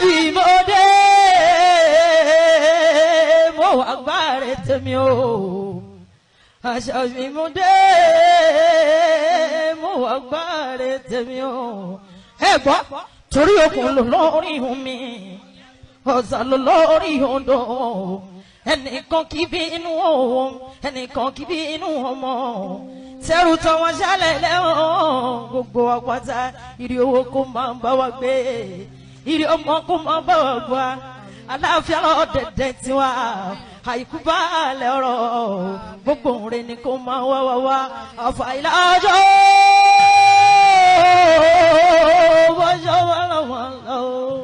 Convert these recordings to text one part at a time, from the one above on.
bí mo dé mo wá gbáre tèmi o àṣàbí mo dé mo wá gbáre tèmi o ẹ gbọ́ torí okùn ló lórí omi ọ̀sà ló lórí odò ẹnìkan kì í bí inú òun ẹnìkan kì í bí inú ọmọ sẹ́rù tán wọn ṣálẹ̀ lẹ́wọ̀n gbogbo àpáta ìrì owó kó máa bá wa gbé ìrì ọmọ kó máa bá wa gbà aláàfíà ọ̀dẹ̀dẹ̀ tiwa àìkú balẹ̀ ọ̀rọ̀ gbogbo òǹrẹ̀ ni kó máa wá wá wá àfàìlà ọjọ́ bọ́jọ́ wà lọ́wọ́ lọ́wọ́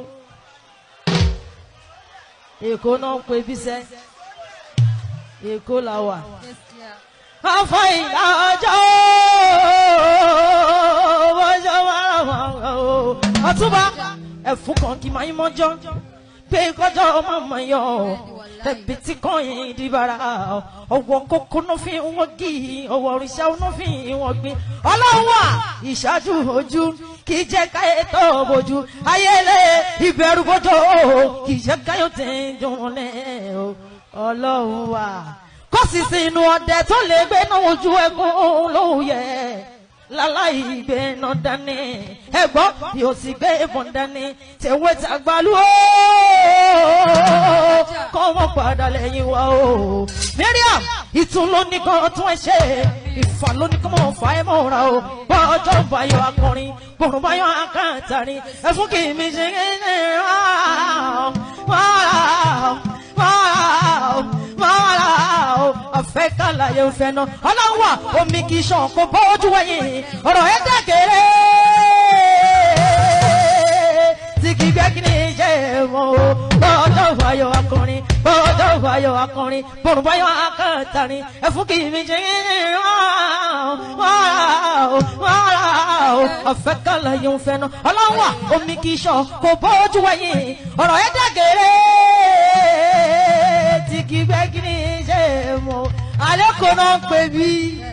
èkó náà ń pè bí sẹ́ èkó la wà àfàìlà ọjọ́ bọ́jọ́ wà lọ́wọ́ lọ́wọ́ ọtúbà ẹ̀fún kan kì máa ń mọ́jọ́ pé kọjọ́ ọmọ ọmọ yọ ẹbí tí kò yín dìbàrà ọwọ́ kókó náà fi wọ́n gí ọwọ́ òrìṣà náà fi wọ́n gbé ọlọ́wọ́ ìṣáájú ojú kì í jẹ́ káyé tó bójú ayẹlẹ ìbẹ̀rù bójú kì í jẹ́ káyọ̀ tí ń dùn lẹ́ ọlọ́wọ́ kó sì sí inú ọdẹ tó lè gbé náà ojú ẹkún lóye láláì gbé náà dání ẹgbọ́n yóò sì gbé ìbọn dání tẹ̀wé tàgbàlú kọ́ wọ́n padà lẹ́yìn wa o. Mariam ìtún ló ní kan tún ẹ ṣe ìfà ló ní kan mọ̀ fà ẹ́ mọ́ra o bọ́jọ́ báyọ̀ akọrin bọ̀rùn báyọ̀ akáǹtarin ẹ fún kì í mi ṣe é afẹ́ kàlàyé òfẹ́ náà ọlọ́wà omi kì í ṣàn kó bójú wẹ̀yìn ọ̀rọ̀ ẹ̀ dàgẹ̀rẹ̀ tí kì í gbẹ́ kí ni jẹ́ wọn o bọ́jọ́ báyọ̀ akọrin bọ́jọ́ báyọ̀ akọrin bọ̀rùn báyọ̀ akáǹtarin ẹ fún kì í mi ṣe afẹ́ kàlàyé òfẹ́ náà ọlọ́wà omi kì í ṣàn kó bójú wẹ̀yìn ọ̀rọ̀ ẹ̀ dàgẹ̀rẹ̀ tí kì í gbẹ́ kí ni jẹ́ wọn alẹ́kọ̀ọ́ náà ń pè bí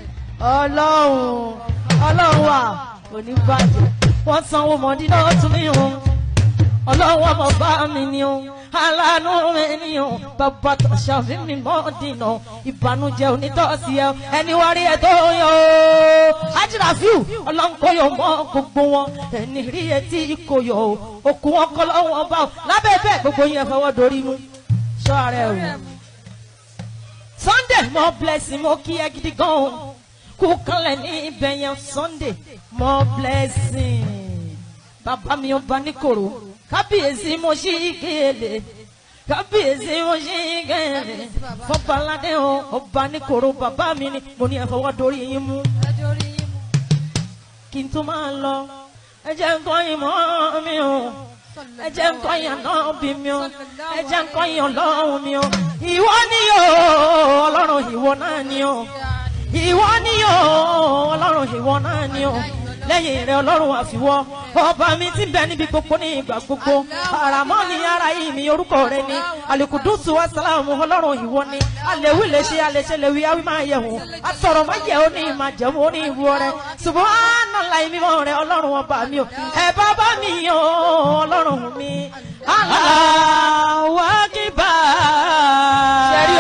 ọlọ́run wà oníbàjẹ́ wọ́n sanwó mọ̀dí náà tún ní òun ọlọ́run ọmọ bá mi ní òun aláàánú mi ní òun bàbá tó ṣàfihàn mi mọ́ọ̀dì náà ìbànújẹ́ onítọ́sí ẹ ẹni wá rí ẹ tó yọ ájíràfíù ọlọ́run kò yọ mọ́ gbogbo wọn ẹni rí ẹ tí kò yọ òkú wọn kọ́ lọ́wọ́ ọba lábẹ́ bẹ́ẹ̀ gbogbo yẹn fọwọ́ dorí mú sọ ara ẹ̀ wò. Sunday more blessing mo kí ẹ gidi gan kú kanlẹ̀ ní ibẹ̀ yẹn Sunday more blessing bàbá mi ọba níkòrò kábíyèsí mo ṣí kéèlè kábíyèsí mo ṣí kéèlè fọbaládé ọba níkòrò bàbá mi ni mo ní ẹ fọwọ́ dorí yín mú kí n tó máa lọ ẹ jẹ́ nǹkan ìmọ̀ mi o ẹ jẹ́ nǹkan yàn náà bí mi o ẹ jẹ́ nǹkan yàn lọ́hùn mi o ìwọ ni o ọlọ́run ìwọ náà ni o ìwọ ni o ọlọ́run ìwọ náà ni o lẹ́yìn rẹ̀ ọlọ́run àfiwọ́ ọba mi ti bẹ níbi gbogbo ní ìgbà gbogbo àràmọ́ ni ara yìí mi orúkọ rẹ̀ ni alikudusu asalamu ọlọ́run ìwọ ni alẹ́wì lè ṣe alẹ́ṣẹ́ lè wí awí máa yẹ̀wò asọ̀rọ̀ máa yẹ̀ ó ní ìmọ̀ jẹ̀mú ó ní ìwú rẹ̀ subhanallah mímọ́ rẹ̀ ọlọ́run ọba mi o ẹ bàbá mi o ọlọ́run mi Allahu Akbar. Ṣẹ́rí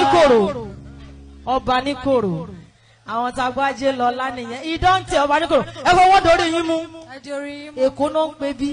ọba ní kòrò àwọn tagbájé lọ lánìyàn ìdọ́ǹtì ọba ní kòrò ẹ fọwọ́ dorí yín mú èkó náà ń pè bí.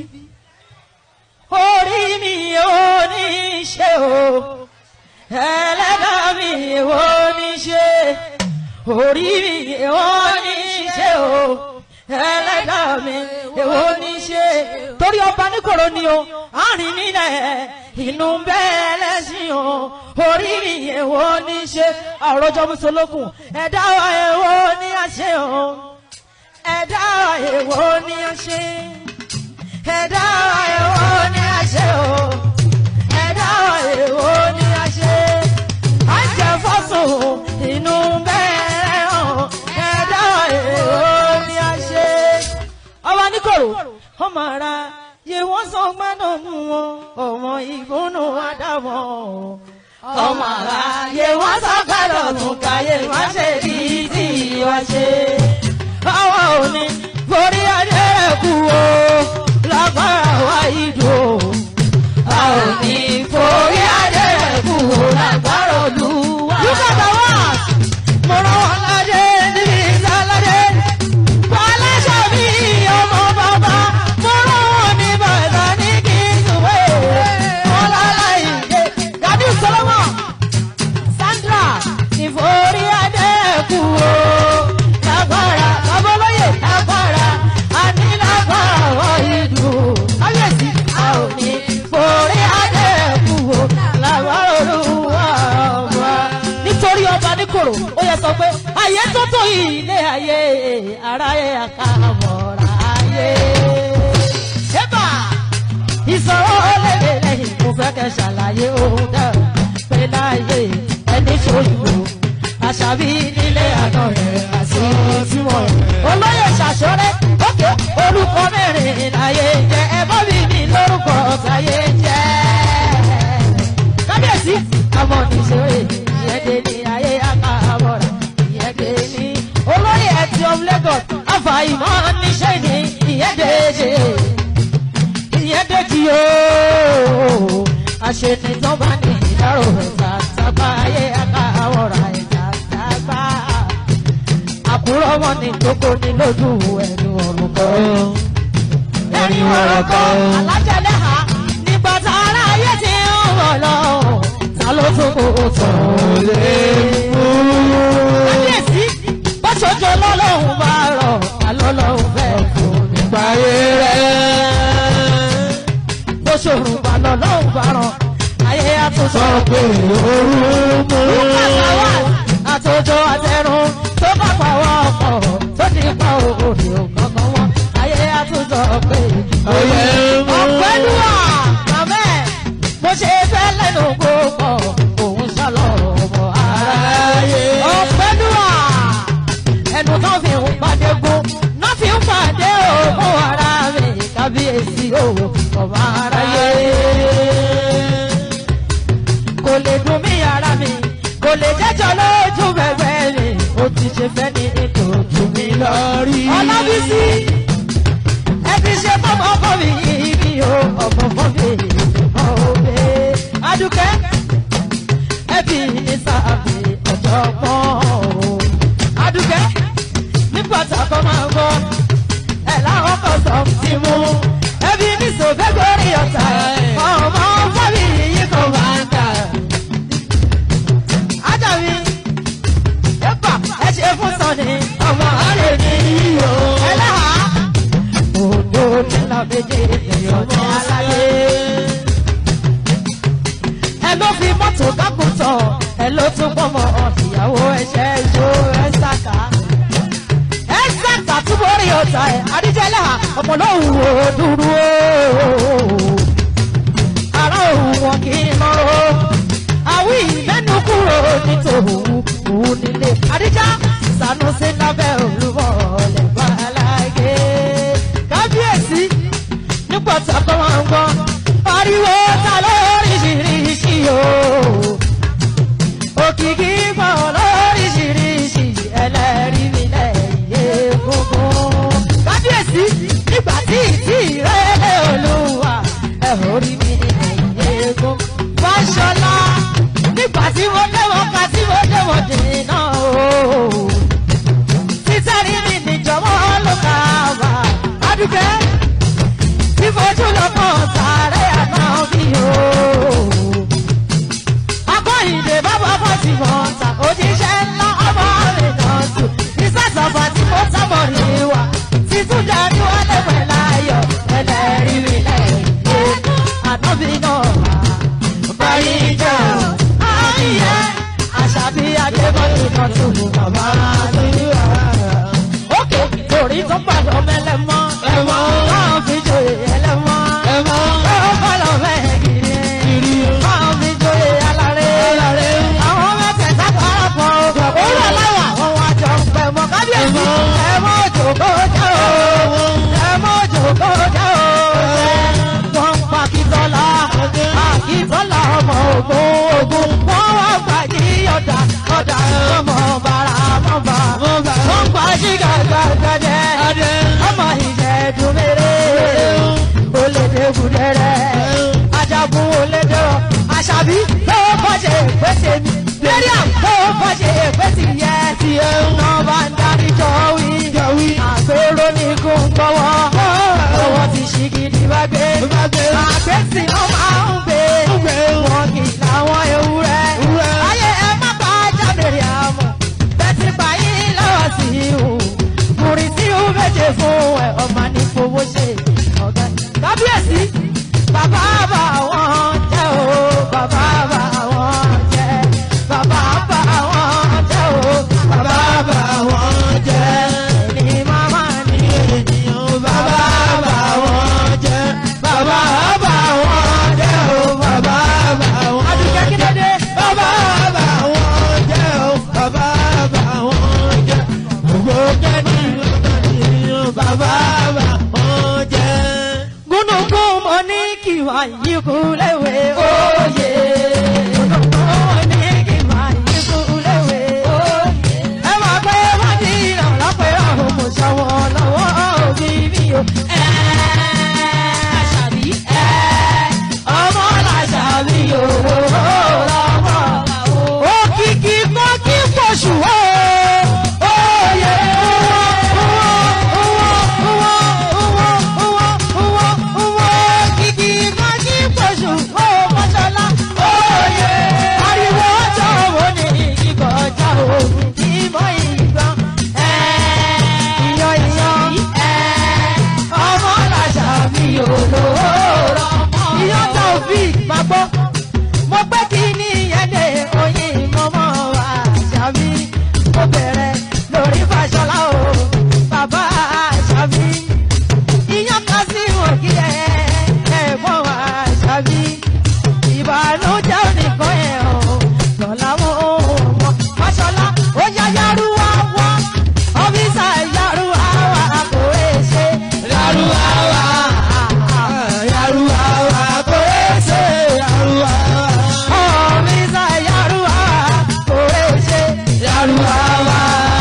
Orí mi ò ní ṣe o ẹlẹ́dàá mi ò ní ṣe orí mi ò ní ṣe o ẹlẹ́dàá mi ò ní ṣe torí ọba ní kòrò ni o àárín nílẹ̀ inú bẹ́ẹ̀ lẹ́sìn o orí mi èwo ní ṣe àròjọ mùsùlùkùn ẹ̀dá wa èwo ní àṣẹ o ẹ̀dá wa èwo ní àṣẹ ẹ̀dá wa èwo ní àṣẹ o ẹ̀dá wa èwo ní àṣẹ àjẹ fọ́sùn inú bẹ́ẹ̀ o ẹ̀dá wa èwo ní àṣẹ ọba ní kòrò ọmọ ara yẹ wọ́n sọ gbọ́dọ̀ mú wọn ọmọ ìgbónú àdàmọ́ ọmọ ara yẹ wọ́n sọ gbọ́dọ̀ mú káyé wọ́n ṣe bí tí wọ́n ṣe. Àwọn òní forí adé kú o lágbára wá ìdò ayé tó tó ilé ayé aráyé àkàbọ̀ra ayé. Ṣébà ìṣòro lèlè lẹ́yìn mo fẹ́ kẹ́ ṣàlàyé ohun dẹ̀ pé láyé ẹni ṣòyìnbó àṣàbí nílé àná rẹ̀ àti ìtumọ̀ olóyè ṣàṣọrẹ́ òkè orúkọ mẹ́rin láyé jẹ́ ẹ̀bọ́ mi ní lórúkọ táyé jẹ́. Kábíyèsí àmọ́ níṣòro ìyẹ́dẹ́ ní ayé àkàbọ̀ra ìyẹ́dẹ́ ní olóyè ẹtì of Lagos àfàìmọ́ níṣẹ́ ní ìyẹ́dẹ́ ìyẹ́dẹ́jì ooo àṣetì tó bá ní ìdárò ẹ̀ta tábà ayé àkàwọ̀rà ẹ̀ta tábà àbúrò wọn ní gbogbo ní lójú ẹ̀rù ọ̀rùkọ́ ẹ̀rìn ọ̀rùkọ́ alájẹ̀lẹ́hà nígbà tá ara ayé ti ń wọ̀ lọ ta ló tún kó tọ̀ lé kábíyèsí bó ṣojo lọ́lọ́hún bá rọ̀ alọ́lọ́hún fẹ́ fún nípa ayé rẹ̀ ṣòro bá lọ lọ́hùn bá rán ayé àtúnṣe pé òru kàtàwà àtòjọ àtẹrun tó bá pàwọ́ ọkọ̀ tó ti pa òòrè òkànkàn wọn ayé àtúnṣe pé ọ̀pẹ́lúwà màmẹ́ mo ṣe fẹ́ lẹ́nu gbogbo òun sálọ ọmọ aráyé ọ̀pẹ́lúwà ẹnu tó fi ń pàdé gún náà fi ń pàdé òun ara mi kábíyèsí òun ọba aráyé kò lè dùn mí ara mi kò lè jẹ́jọ́ lójú bẹ̀bẹ̀ mi ó ti ṣe fẹ́ ní ètò ojú mi lọ rí. Ọlábísí ẹ ti ṣe fọmọ fún mi ibi o ọmọ fún mi ọbẹ Adúkẹ́ ẹbí ní sáàbì ọ̀jọ̀gbọ́n o Adúkẹ́ nígbà tá a kọ́ máa ń gbọ́ ẹ̀ láwọn kan sọ ti mú ẹbí ní sòfẹ́ gorí ọ̀tá ọmọ fábí yìí kan máa ń tà. Ájàmí ẹ̀pà ẹ ṣe fún Sọ́ni ọmọ àlè ní yíyọ ẹlẹ́hà òdo nílà méje èèyàn ní aláyé. Ẹ ló fi mọ́tò kákùtọ̀ ẹ ló tún pọ́nmọ́ ìyàwó ẹ̀ṣẹ́ ìjó ẹ̀ ṣàkà túbọ̀rí ọ̀tá ẹ̀ àdíjẹ́lẹ̀ ọmọ lóhùn ó dúró ara òun wọn kì í lọ́rọ́ àwí ìmẹ́nu kúrò nítorí òun nílé àdíjá Sànúsí lábẹ́ olúmọ̀ lẹ́gbà aláìgé kábíyèsí nígbà tí a kọ́ wọn ń gbọ́ pariwo ta lóríṣiríṣi o òkìkí pọ̀ lóríṣiríṣi ẹlẹ́rìí mi lẹ́yìn gbogbo kábíyèsí nígbà tí ìtì rẹ̀ olúwa ẹ̀hórí mi lẹ́yìn gbogbo Fáṣọlá nígbà tí mo déwọ̀n ká tí mo déwọ̀n dènà o títẹ́rí mi níjọ̀wọ́ ló ká wà Adúkẹ́ tí fojú lọ́kàn sáré àná bí o akọ́yìndé bàbá bọ́ sí mọ́ta òjíṣẹ́ ńlá ọmọ rẹ̀ náà tù ìsàsọ̀fà tí mo sábọ̀ rí wa títún darí wá lẹ́wẹ̀ láyọ̀ ẹlẹ́rìí mi lẹ́yìn ànábì náà báyìí jẹ́ àyè àṣàbí adébọ́lù náà tó mú bàbá àdúrà. Ókè torí tó pàdé ọmọ ẹlẹ́mọ́ ẹ̀mọ́ máa fi joyè ẹlẹ́mọ́ ẹ̀mọ́ ó bọ́lọ̀ bẹ́ẹ̀ kiri máa fi joyè aláré àwọn mẹ́tẹ̀ẹ̀ta parapọ̀ òwúrọ̀ láwà àwọn àjọ pẹ̀mọ́ kábíyèsí ẹ̀mọ́ òjòkó jẹ́ o ẹ̀mọ́ òjòkó jẹ́ o wọ́n ń pa Akíntọ́lá Akíntọ́lá ọmọ ogun wọ́n wá gbàjí ọ̀dà ọmọ bàrà mọ́ba wọ́n gbàjí gàgàgàdẹ́ ọmọ ìjẹ̀dùn mèrè olédè gùdẹ̀rẹ̀ ajagun olédè Àṣàbí tó kọ́ṣe ìpèsè mi Mariam tó kọ́ṣe ìpèsè yẹ ti náà bá ń darí jọ̀wí àpérò ní kò ń gbọ́wọ́ owó ti ṣì gidi bá gbé àgbẹ̀sì ó máa ń gbé wọn kì í láwọn ewúrẹ́ ayé ẹ má bá jábèrè àmọ́ bẹ́tì báyìí lọ́wọ́ sí ihò kùrì sí ihò méje fún ẹ ọmọ ní fowó ṣe ọ̀gá kábíyèsí bàbá bá wọn jẹ́ o bàbá bá wọn jẹ́ bàbá bá wọn jẹ́ o bàbá bá yíkú léwe òye. Owó ní kí máa yíkú léwe òye. Ẹ máa pé wọ́n ní ìrànlọ́pẹ́ ọ̀hún mo ṣọwọ́ lọ́wọ́ òbí mi o. Àṣàbí ọmọ làṣàbí owó lọ́wọ́. Òkìkí kọ́ kí pọ̀ṣù wọ́. Mo gbé kí ní ẹ̀dẹ̀ oyin mọ́mọ́ Àṣàbí. Mo bẹ̀rẹ̀ lórí Fáṣọlá o, bàbá Àṣàbí. Iyán kan sí òkè ẹ̀gbọ́n Àṣàbí. Ìbànújẹ́ oníkan ẹ̀ o, lọ́la wọn ò mọ̀. Fáṣọlá ó yá Yárúwá wá, ọ́fíìsà Yárúwá wá kò é ṣe. Yárúwá wá, Yárúwá wá kò é ṣe. Yárúwá wá, ọ́fíìsà Yárúwá kò é ṣe. Yárúwá wá,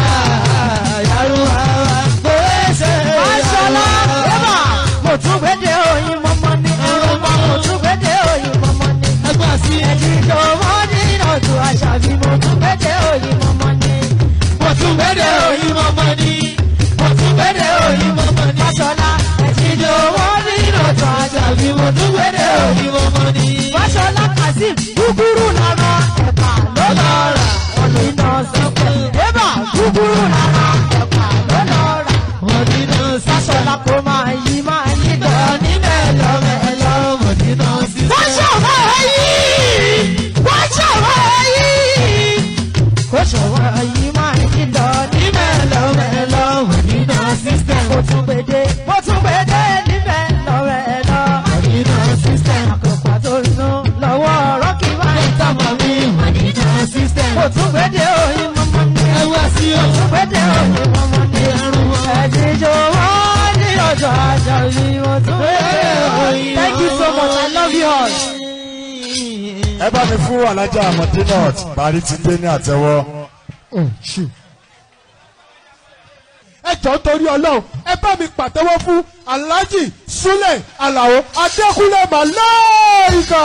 Yárúwá wá kò é ṣe. Fáṣọlá ẹ̀bà mo tún gbédè oyin mọ́mọ́ ní. Mo tún gbédè oyin mọ́mọ́ ní. Ẹgbẹ́ sí ẹ̀jíjọ́ wọ́n ní ìrọ̀tù Àṣàbí. Mo tún gbédè oyin mọ́mọ́ ní. Mo tún gbédè oyin mọ́mọ́ ní. Mo tún gbédè oyin mọ́mọ́ ní. Fáṣọlá ẹ̀jíjọ́ wọ́n ní ìrọ̀tù Àṣàbí. Mo tún gbédè oyin mọ́mọ́ ní. Fáṣọlá Kazeem gúgúrú lára ẹ̀pà ló lọ rà. Ọ̀nà iná sọ́kẹ̀. Ẹ̀bà gúgúrú lára ẹ̀pà ló lọ rà. Ọ̀nà iná sọ́kẹ̀. Fáṣọlá kò máa yí lọ ní mẹ́lọ́mẹ́lọ́. Ọ̀nà iná sí. Fáṣọlá yìí. Fáṣọlá yìí. Fáṣọlá yìí máa yí lọ ní mẹ́lọ́mẹ́lọ́. Ọ̀nà iná system. Mo tún gbèdé ní mẹ́lọ́mẹ́lọ́. Ọ̀nà iná system. Àkọ́kọ́ tó sún lọ́wọ́ rọ́kì máa ń tàmọ̀ mi. Ọ̀nà iná system. Mo tún gbèdé oyin mọ́mọ́ ní. Ẹ wá sí o. Mo tún gbèdé oyin mọ́mọ́ ní. Ẹ̀jíjọ́ wọ́n ní ọjọ́ Àṣàbí. Mo tún gbèdé oyin. Thank you so much. I love you all. Ẹ bá mi fún Alájà Mọ̀dínọ̀t parí ti dé ní àtẹ́wọ́. Ẹ jọ̀ọ́ torí Ọlọ́run ẹ bá mi pàtẹ́wọ́ fún Alhaji Sule Alao Adékúnlé Malaika.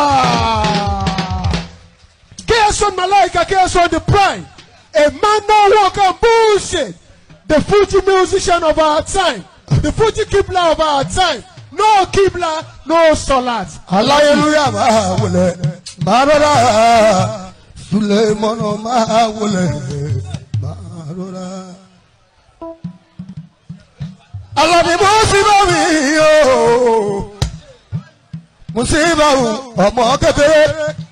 KSO Malaika, KSO the prime. A man no work and bullshit. The Fuji musician of our time. The Fuji Kibla of our time. No Kibla, no Salat. Hallelujah, máa wọlé. Máa rọra. Suleiman máa wọlé. Máa rọra. Alani musiba mi o. Musiba o, ọmọ kékeré.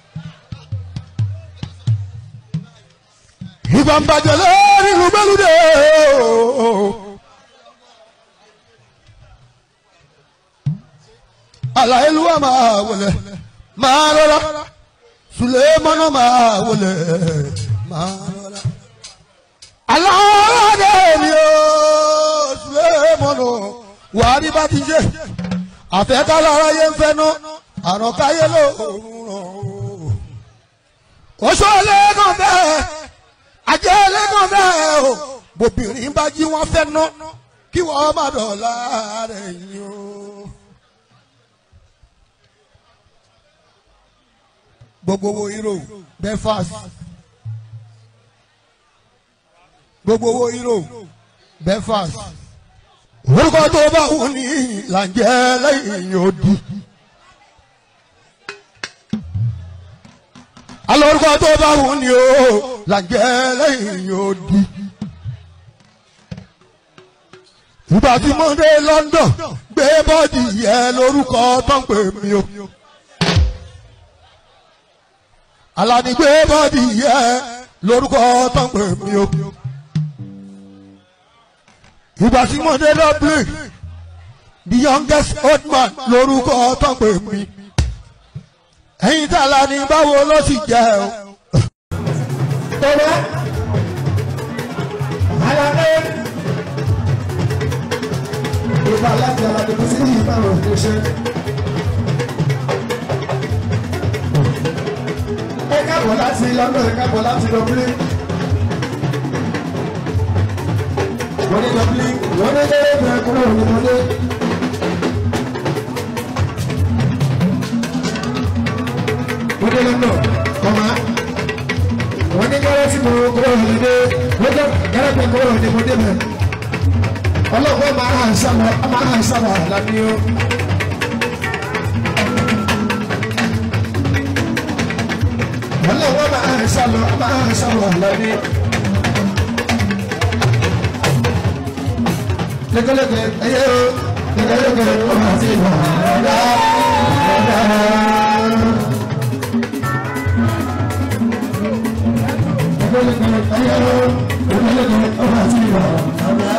Ìbàmbàjẹ́ lórí ìlú Gbẹ́lúdé o. Hallelujah máa wọlé. Máa rọra. Suleiman máa wọlé. Máa rọra. Aláàdé mi o. Suleiman wà á rí bá ti jẹ́. Àfẹ́ká lára yé ń fẹ́nu. Àrùn káyé lóòrùn ràn o. Oṣù ọlẹ́gàn bẹ́ẹ̀. Ajẹ́ ẹlẹ́gàn bẹ́ẹ̀ o. Bòbìnrin bá jí wọ́n fẹ́ ná. Kí wọ́n má dọ̀la rẹ̀ yín o. Gbogbo owó euro Belfast. Gbogbo owó euro Belfast. Orúkọ tó bá wù ní làǹjẹ́ lẹ́yìn odi. Alọ́ orúkọ tó bá wù ní o làǹjẹ́ lẹ́yìn odi. Ìgbà tí mo dé London gbé bọ́ọ̀dì yẹ lórúkọ tó ń pè mí o. Alani gbé bọ́ọ̀dì yẹ lórúkọ tó ń pè mí o. Ìgbà tí mo dé Dublin the youngest old man lórúkọ tó ń pè mí. Ẹ̀yin tí Alani báwo ló sì jẹ́ o. Tọ́lá Alani ìgbà láti Alani kò sí ní ìbáwọ̀ ní ṣe. kábọ̀ láti London kábọ̀ láti Dublin. Wọ́n ní Dublin wọ́n ní kéré bẹ̀rẹ̀ kúrò ní mọ́lé. Wọ́n ní London kọ́má. Wọ́n ní kéré tí mo kúrò ní dé. Wọ́n ní kéré bẹ̀rẹ̀ kúrò ní mọ́lé bẹ̀rẹ̀. Ọlọ́pàá máa hàn sábà lábí ó. Ọlọ́pàá máa hàn sábà lábí. Lẹ́kọ̀lẹ́kẹ̀ ẹyẹ o, lẹ́kọ̀lẹ́kẹ̀ ọmọ àti ìwà ọ̀dá. Lẹ́kọ̀lẹ́kẹ̀ ẹyẹ o, lẹ́kọ̀lẹ́kẹ̀ ọmọ àti ìwà ọ̀dá.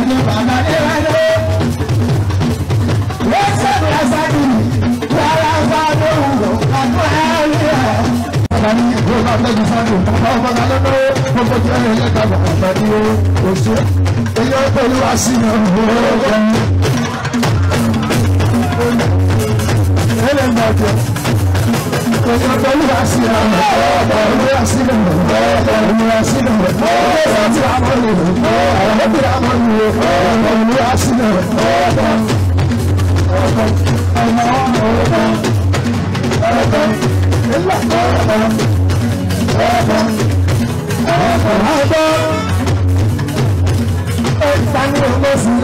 ní bàbá ní wáyé. Wọ́n sẹ́ni àṣàkì wàrà bá lóhùn àgbọ̀ ẹ̀rí ẹ̀. Bàbá ní ìwé bá tẹ́jú sáájú bàbá ọmọ náà lọ́dọ̀ gbogbo tí ẹ̀rọ yẹn dàgbà bàbá ní oṣù. Èyí ó pẹ̀lú àṣìyàn òwúrọ̀. Ele não quer. Eu não tô me vacinando. Eu me vacinando. Eu me vacinando. Eu vou tirar a mão dele. Eu vou tirar a mão dele. Eu me vacinando.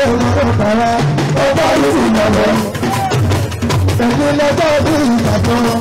Èmi lọ́jọ́ bí ìgbàgbọ́